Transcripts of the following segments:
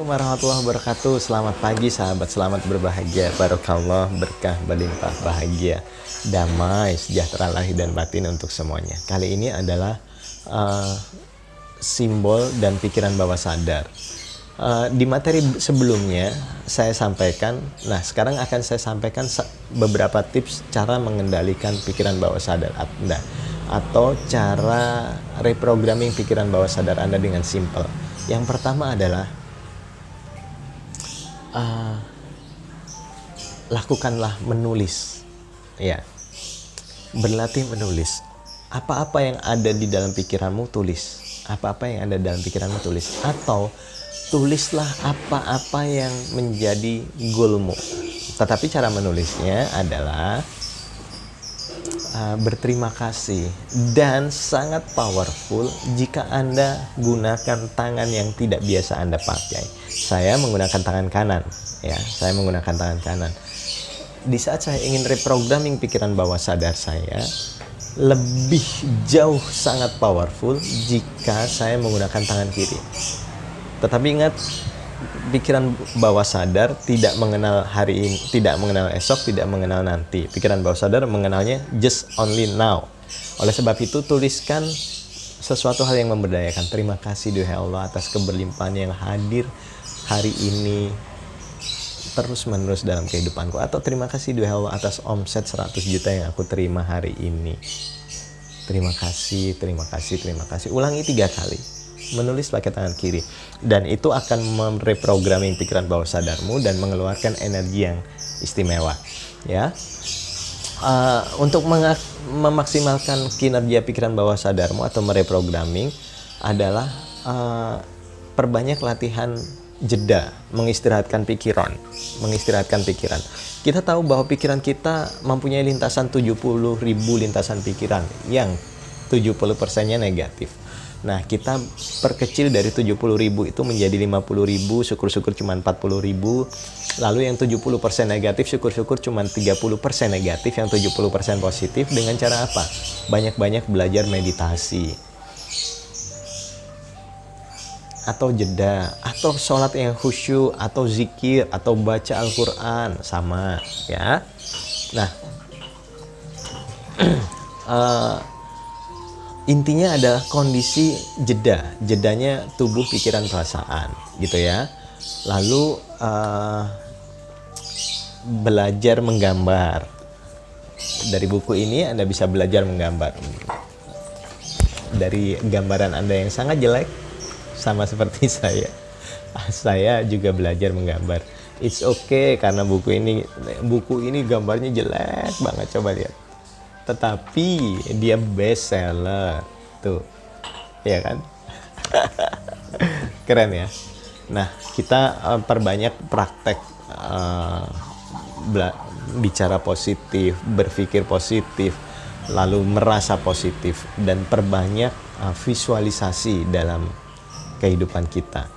warahmatullahi wabarakatuh. Selamat pagi sahabat, selamat berbahagia. Barokallah, berkah, berlimpah, bahagia, damai, sejahtera lahir dan batin untuk semuanya. Kali ini adalah simbol dan pikiran bawah sadar. Di materi sebelumnya saya sampaikan, nah sekarang akan saya sampaikan beberapa tips cara mengendalikan pikiran bawah sadar Anda, atau cara reprogramming pikiran bawah sadar Anda dengan simple. Yang pertama adalah lakukanlah menulis, ya, berlatih menulis. Apa-apa yang ada di dalam pikiranmu tulis, apa-apa yang ada dalam pikiranmu tulis, atau tulislah apa-apa yang menjadi goalmu. Tetapi cara menulisnya adalah berterima kasih, dan sangat powerful jika Anda gunakan tangan yang tidak biasa Anda pakai. Saya menggunakan tangan kanan, ya, saya menggunakan tangan kanan. Di saat saya ingin reprogramming pikiran bawah sadar saya, lebih jauh sangat powerful jika saya menggunakan tangan kiri. Tetapi ingat, pikiran bawah sadar tidak mengenal hari ini, tidak mengenal esok, tidak mengenal nanti. Pikiran bawah sadar mengenalnya just only now. Oleh sebab itu, tuliskan sesuatu hal yang memberdayakan. Terima kasih duhai Allah atas keberlimpahan yang hadir hari ini terus menerus dalam kehidupanku. Atau terima kasih duhai Allah atas omset 100 juta yang aku terima hari ini. Terima kasih, terima kasih, terima kasih. Ulangi 3 kali. Menulis pakai tangan kiri, dan itu akan mereprogramming pikiran bawah sadarmu dan mengeluarkan energi yang istimewa, ya. Untuk memaksimalkan kinerja pikiran bawah sadarmu atau mereprogramming adalah perbanyak latihan jeda, mengistirahatkan pikiran. Kita tahu bahwa pikiran kita mempunyai lintasan 70.000 lintasan pikiran yang 70%-nya negatif. Nah, kita perkecil dari 70.000 itu menjadi 50.000, syukur-syukur cuma 40.000. Lalu yang 70% negatif, syukur-syukur cuma 30% negatif, yang 70% positif. Dengan cara apa? Banyak-banyak belajar meditasi, atau jeda, atau sholat yang khusyuk, atau zikir, atau baca Al-Quran, sama, ya. Nah, intinya adalah kondisi jeda, jedanya tubuh, pikiran, perasaan, gitu ya. Lalu belajar menggambar. Dari buku ini Anda bisa belajar menggambar. Dari gambaran Anda yang sangat jelek, sama seperti saya juga belajar menggambar. It's okay, karena buku ini gambarnya jelek banget, coba lihat. Tetapi dia best seller tuh, ya kan? Keren ya. Nah, kita perbanyak praktek bicara positif, berpikir positif, lalu merasa positif, dan perbanyak visualisasi dalam kehidupan kita.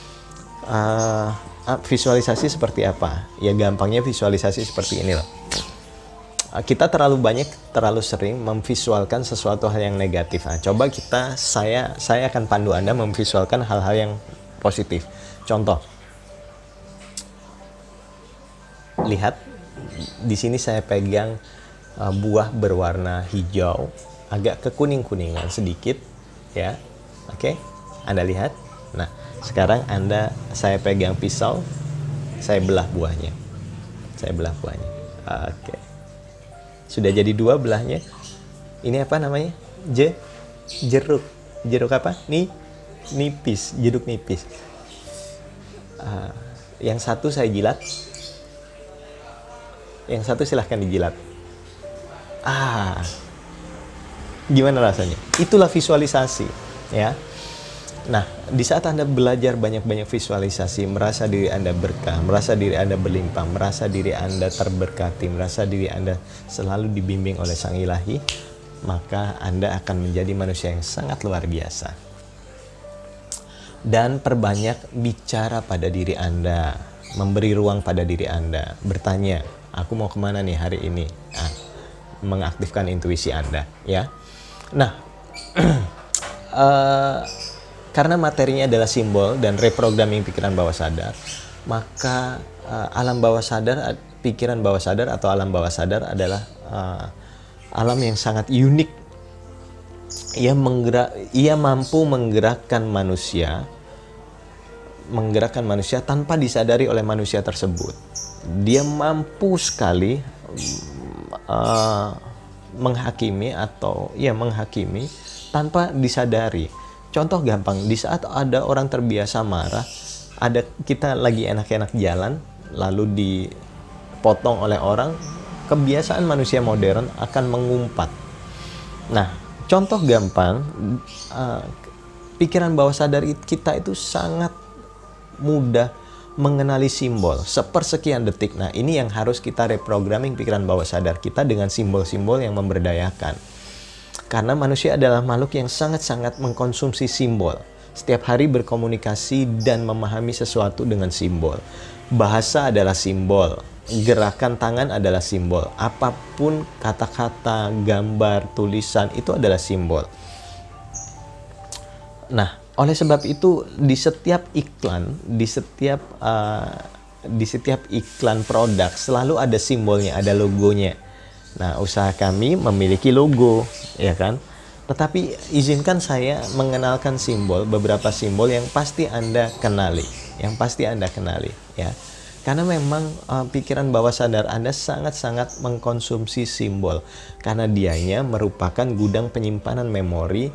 Visualisasi seperti apa? Ya, gampangnya visualisasi seperti ini loh. Kita terlalu sering memvisualkan sesuatu hal yang negatif. Nah, coba saya akan pandu Anda memvisualkan hal-hal yang positif. Contoh, lihat di sini saya pegang buah berwarna hijau, agak kekuning-kuningan sedikit, ya. Oke, Anda lihat. Nah, sekarang saya pegang pisau, saya belah buahnya. Oke. Sudah jadi 2 belahnya. Ini apa namanya? Jeruk. Jeruk apa? Nipis. Jeruk nipis. Yang satu saya jilat. Yang satu silahkan dijilat. Gimana rasanya? Itulah visualisasi, ya. Nah, di saat Anda belajar banyak-banyak visualisasi, merasa diri Anda berkah, merasa diri Anda berlimpah, merasa diri Anda terberkati, merasa diri Anda selalu dibimbing oleh Sang Ilahi, maka Anda akan menjadi manusia yang sangat luar biasa. Dan perbanyak bicara pada diri Anda, memberi ruang pada diri Anda, bertanya, aku mau kemana nih hari ini? Mengaktifkan intuisi Anda, ya. Nah, karena materinya adalah simbol dan reprogramming pikiran bawah sadar, maka alam bawah sadar, pikiran bawah sadar atau alam bawah sadar adalah alam yang sangat unik. Ia mampu menggerakkan manusia tanpa disadari oleh manusia tersebut. Dia mampu sekali menghakimi tanpa disadari. Contoh gampang, di saat ada orang terbiasa marah, kita lagi enak-enak jalan, lalu dipotong oleh orang, kebiasaan manusia modern akan mengumpat. Nah, contoh gampang, pikiran bawah sadar kita itu sangat mudah mengenali simbol sepersekian detik. Nah, ini yang harus kita reprogramming pikiran bawah sadar kita dengan simbol-simbol yang memberdayakan. Karena manusia adalah makhluk yang sangat-sangat mengkonsumsi simbol. Setiap hari berkomunikasi dan memahami sesuatu dengan simbol. Bahasa adalah simbol, gerakan tangan adalah simbol. Apapun kata-kata, gambar, tulisan itu adalah simbol. Nah, oleh sebab itu di setiap iklan produk selalu ada simbolnya, ada logonya. Nah, usaha kami memiliki logo, ya kan? Tetapi izinkan saya mengenalkan beberapa simbol yang pasti Anda kenali, ya. Karena memang pikiran bawah sadar Anda sangat-sangat mengkonsumsi simbol, karena dianya merupakan gudang penyimpanan memori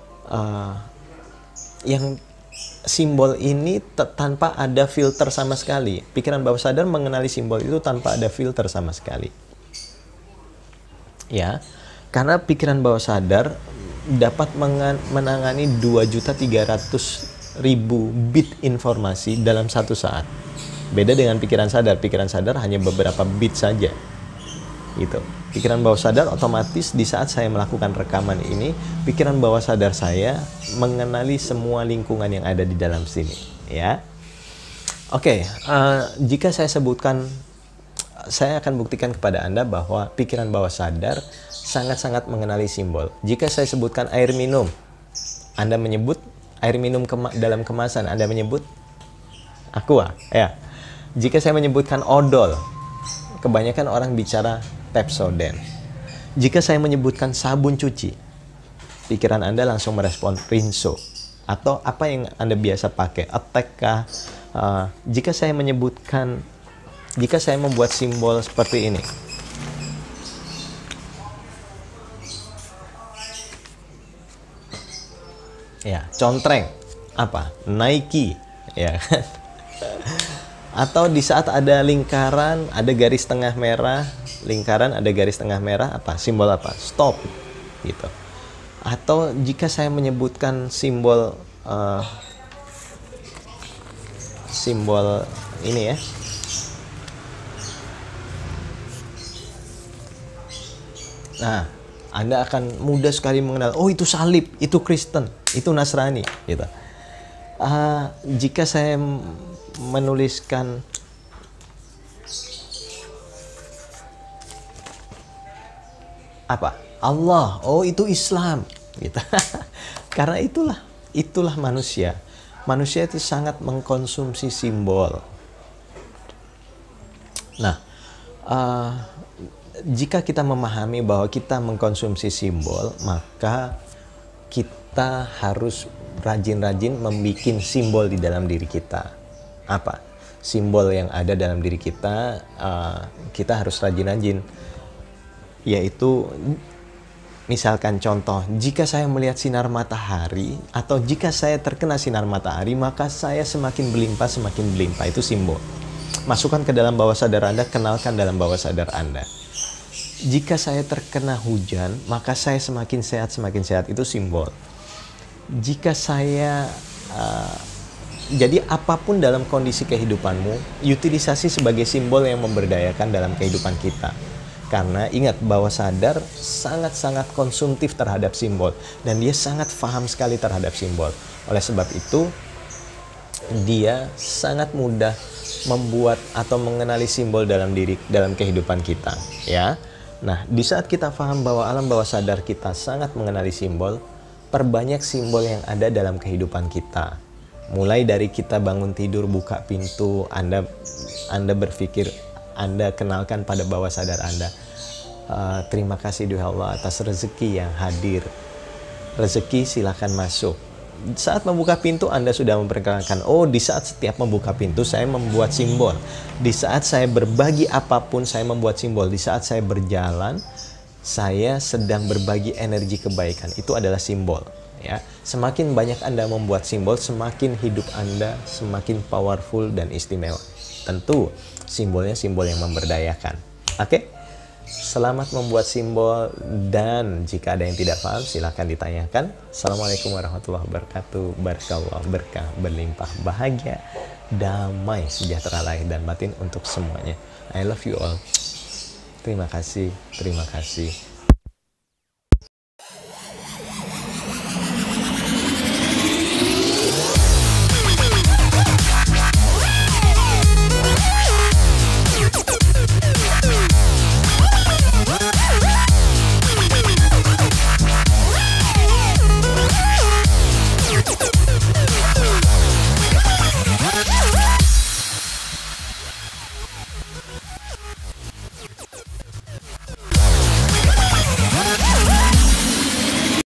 yang simbol ini tanpa ada filter sama sekali. Pikiran bawah sadar mengenali simbol itu tanpa ada filter sama sekali. Ya, karena pikiran bawah sadar dapat menangani 2.300.000 bit informasi dalam satu saat. Beda dengan pikiran sadar hanya beberapa bit saja. Gitu. Pikiran bawah sadar otomatis di saat saya melakukan rekaman ini, pikiran bawah sadar saya mengenali semua lingkungan yang ada di dalam sini, ya. Oke, jika saya sebutkan, saya akan buktikan kepada Anda bahwa pikiran bawah sadar sangat-sangat mengenali simbol. Jika saya sebutkan air minum, Anda menyebut air minum dalam kemasan, Anda menyebut aqua, ya. Jika saya menyebutkan odol, kebanyakan orang bicara Pepsodent. Jika saya menyebutkan sabun cuci, pikiran Anda langsung merespon Rinso. Atau apa yang Anda biasa pakai, Attack kah? Jika saya membuat simbol seperti ini, ya, contreng, apa? Nike, ya kan? Atau di saat ada lingkaran, ada garis tengah merah, apa? Simbol apa? Stop, gitu. Atau jika saya menyebutkan simbol ini, ya, nah, Anda akan mudah sekali mengenal, oh itu salib, itu Kristen, itu Nasrani, gitu. Jika saya menuliskan apa? Allah, oh itu Islam, gitu. Karena itulah manusia. Manusia itu sangat mengkonsumsi simbol. Nah, jika kita memahami bahwa kita mengkonsumsi simbol, maka kita harus rajin-rajin membuat simbol di dalam diri kita. Apa? Simbol yang ada dalam diri kita, kita harus rajin-rajin. Yaitu, misalkan contoh, jika saya melihat sinar matahari, atau jika saya terkena sinar matahari, maka saya semakin berlimpah, itu simbol. Masukkan ke dalam bawah sadar Anda, kenalkan dalam bawah sadar Anda. Jika saya terkena hujan, maka saya semakin sehat, itu simbol. Jika saya, jadi apapun dalam kondisi kehidupanmu, utilisasi sebagai simbol yang memberdayakan dalam kehidupan kita. Karena ingat, bawah sadar sangat-sangat konsumtif terhadap simbol. Dan dia sangat paham sekali terhadap simbol. Oleh sebab itu, dia sangat mudah membuat atau mengenali simbol dalam kehidupan kita, ya. Nah, di saat kita paham bahwa alam bawah sadar kita sangat mengenali simbol, Perbanyak simbol yang ada dalam kehidupan kita. Mulai dari kita bangun tidur, buka pintu, Anda berpikir, Anda kenalkan pada bawah sadar Anda, terima kasih duhai Allah atas rezeki yang hadir. Rezeki silakan masuk. Saat membuka pintu Anda sudah memperkenalkan, oh di saat setiap membuka pintu saya membuat simbol. Di saat saya berbagi apapun saya membuat simbol. Di saat saya berjalan saya sedang berbagi energi kebaikan. Itu adalah simbol. Ya, semakin banyak Anda membuat simbol, semakin hidup Anda semakin powerful dan istimewa. Tentu simbolnya simbol yang memberdayakan. Oke? Selamat membuat simbol, dan jika ada yang tidak paham silahkan ditanyakan. Assalamualaikum warahmatullahi wabarakatuh. Barakallah, berkah, berlimpah, bahagia, damai, sejahtera lahir dan batin untuk semuanya. I love you all. Terima kasih, terima kasih.